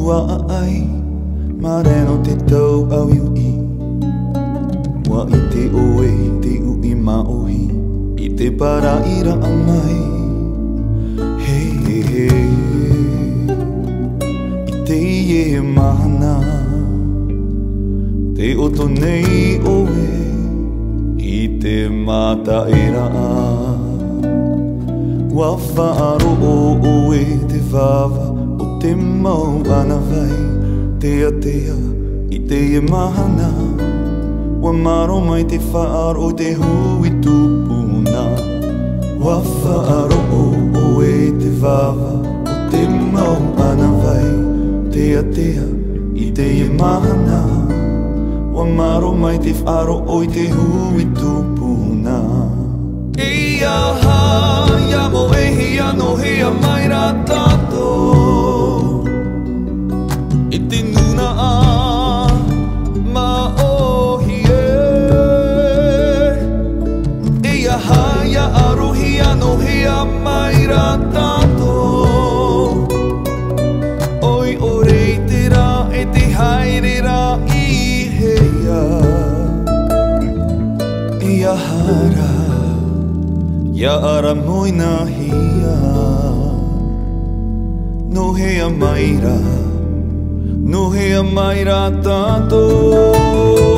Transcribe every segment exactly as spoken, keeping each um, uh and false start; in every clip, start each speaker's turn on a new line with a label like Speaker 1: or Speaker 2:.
Speaker 1: wa ai mareno te tau au iu i wa i te oe te ui maohi i te para ira amai hey hey hey i te ie mahana te oto nei oe i te mata ira wa whaaro o oe te wawa o te mau ana vai tea tea i te ie mahana wa maro mai te whaaro te hui tupuna wa whaaro o oe te wawa o te mau ana vai tea tea i te ie mahana wa maro mai te whaaro o te hui tupuna Ia ha, ia mo e hi ano hea mai rā tātou I te nuna a ma ohi e Ia ha, ia arohi ano hea mai rā tātou Oi o rei te rā e te haere rā I hea Ia hara Ia ara moina hia No hea maira No hea maira tātou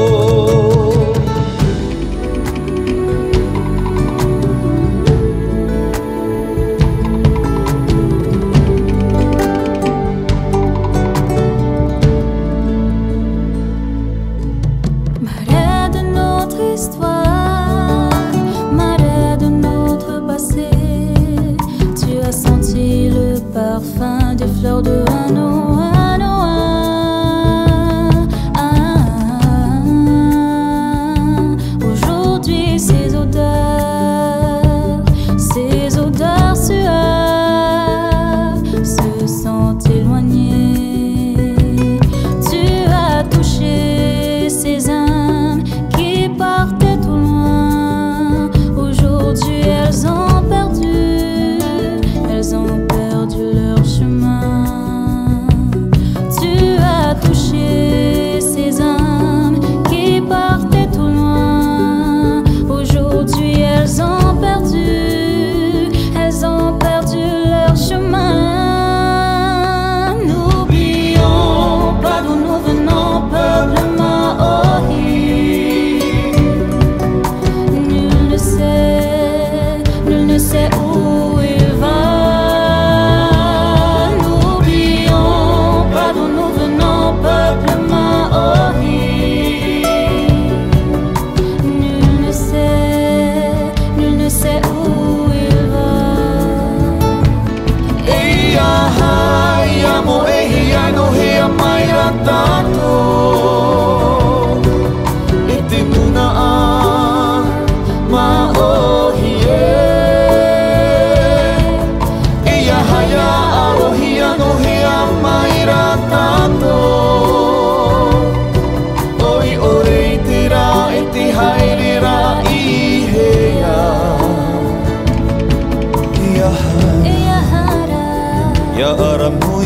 Speaker 2: Marée de notre histoire Senti le parfum des fleurs de Hanoa, Hanoa. Ah, ah, ah. Aujourd'hui, ces odeurs, ces odeurs suaves se sont éloignées. Tu as touché ces âmes qui partaient tout loin. Aujourd'hui, elles ont perdu. Elles ont perdu leur chemin. Tu as touché ces âmes qui partaient tout loin. Aujourd'hui, elles ont perdu, elles ont perdu leur chemin. N'oublions pas d'où nous venons, peuple Maori. Nul ne sait, nul ne sait où il va.
Speaker 1: Ia ara